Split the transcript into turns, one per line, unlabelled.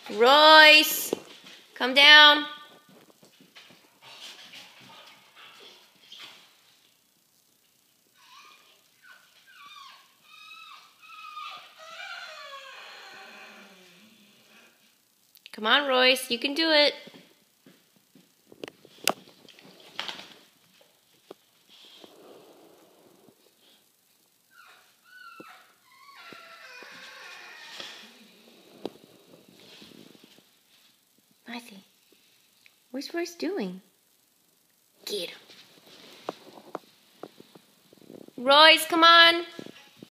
Royce, come down. Come on, Royce, you can do it. Matthew, what's Royce doing? Get him. Royce, come on.